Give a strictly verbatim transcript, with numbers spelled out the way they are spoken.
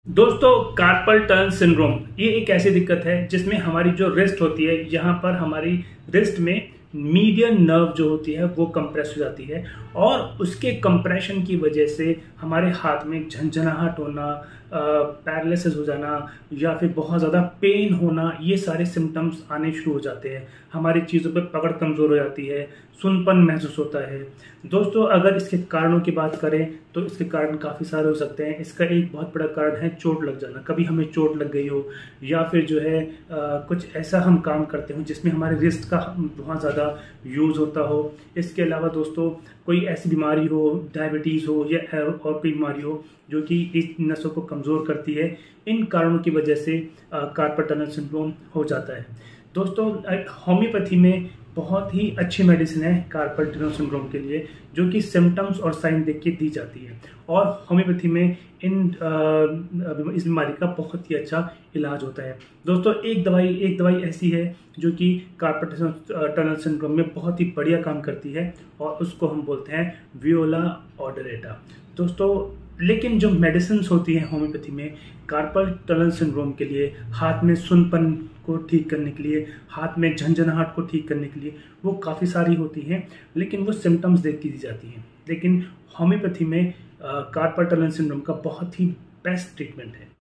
दोस्तों, carpal tunnel syndrome ये एक ऐसी दिक्कत है जिसमें हमारी जो रिस्ट होती है, यहाँ पर हमारी रिस्ट में मीडियन नर्व जो होती है वो कंप्रेस हो जाती है और उसके कंप्रेशन की वजह से हमारे हाथ में झंझनाहट होना, पैरालिसिस हो जाना या फिर बहुत ज़्यादा पेन होना, ये सारे सिम्टम्स आने शुरू हो जाते हैं। हमारी चीज़ों पे पकड़ कमज़ोर हो जाती है, सुनपन महसूस होता है। दोस्तों, अगर इसके कारणों की बात करें तो इसके कारण काफ़ी सारे हो सकते हैं। इसका एक बहुत बड़ा कारण है चोट लग जाना। कभी हमें चोट लग गई हो या फिर जो है आ, कुछ ऐसा हम काम करते हो जिसमें हमारे रिस्ट का बहुत ज़्यादा यूज़ होता हो। इसके अलावा दोस्तों, कोई ऐसी बीमारी हो, डायबिटीज़ हो या और कोई बीमारी हो जो कि इस नसों को कमज़ोर करती है, इन कारणों की वजह से कार्पल टनल सिंड्रोम हो जाता है। दोस्तों, होम्योपैथी में बहुत ही अच्छी मेडिसिन है कार्पल टनल सिंड्रोम के लिए, जो कि सिम्टम्स और साइन देख के दी जाती है और होम्योपैथी में इन आ, इस बीमारी का बहुत ही अच्छा इलाज होता है। दोस्तों, एक दवाई एक दवाई ऐसी है जो कि कार्पल टनल सिंड्रोम में बहुत ही बढ़िया काम करती है और उसको हम बोलते हैं वियोला ऑडरेटा। दोस्तों, लेकिन जो मेडिसिन होती है होम्योपैथी में कार्पल टनल सिंड्रोम के लिए, हाथ में सुनपन को ठीक करने के लिए, हाथ में झंझनाहट को ठीक करने के लिए, वो काफ़ी सारी होती हैं, लेकिन वो सिम्टम्स देख के दी जाती हैं। लेकिन होम्योपैथी में कार्पल टनल सिंड्रोम का बहुत ही बेस्ट ट्रीटमेंट है।